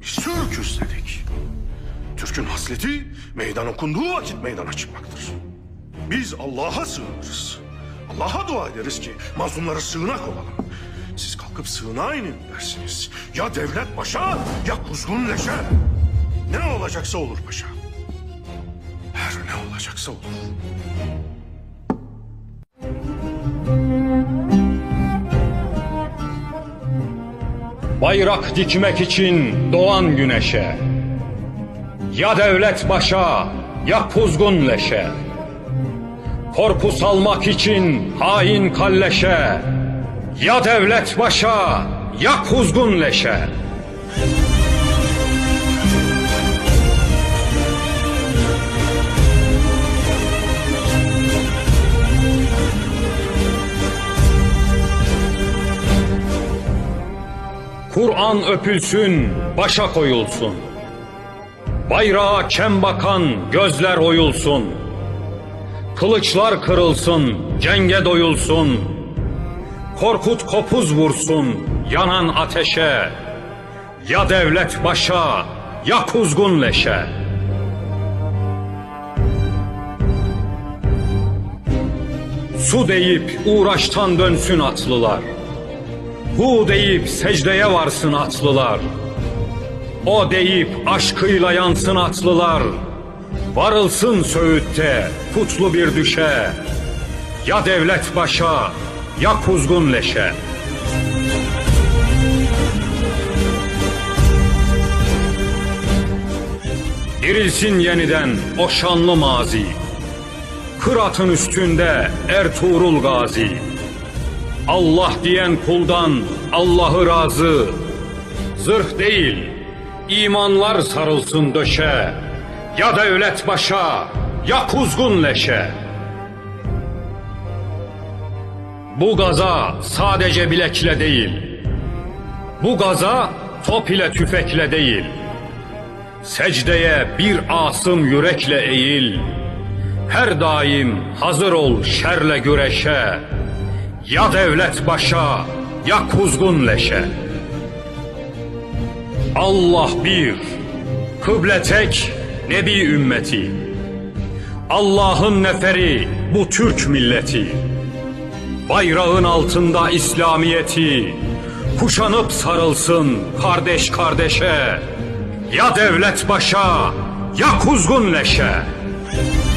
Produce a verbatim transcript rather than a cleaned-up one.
Biz Türk'üz dedik. Türk'ün hasleti meydan okunduğu vakit meydana çıkmaktır. Biz Allah'a sığınırız. Allah'a dua ederiz ki mazlumları sığınak olalım. Siz kalkıp sığınağa inin dersiniz. Ya devlet başa ya kuzgun leşe. Ne olacaksa olur paşa. Her ne olacaksa olur. Bayrak dikmek için doğan güneşe, ya devlet başa ya kuzgun leşe, korpus almak için hain kalleşe, ya devlet başa ya kuzgun leşe. Kur'an öpülsün, başa koyulsun. Bayrağa kem bakan gözler oyulsun. Kılıçlar kırılsın, cenge doyulsun. Korkut kopuz vursun yanan ateşe. Ya devlet başa, ya kuzgun leşe. Su deyip uğraştan dönsün atlılar. Hu deyip secdeye varsın atlılar. O deyip aşkıyla yansın atlılar. Varılsın Söğüt'te putlu bir düşe. Ya devlet başa ya kuzgun leşe. Dirilsin yeniden o şanlı mazi. Kırat'ın üstünde Ertuğrul Gazi. Allah diyen kuldan Allah'ı razı. Zırh değil, imanlar sarılsın döşe. Ya devlet başa, ya kuzgun leşe. Bu gaza sadece bilekle değil, bu gaza top ile tüfekle değil. Secdeye bir asım yürekle eğil. Her daim hazır ol şerle güreşe. Ya devlet başa, ya kuzgun leşe. Allah bir, kıble tek, Nebi ümmeti. Allah'ın neferi bu Türk milleti. Bayrağın altında İslamiyeti. Kuşanıp sarılsın kardeş kardeşe. Ya devlet başa, ya kuzgun leşe.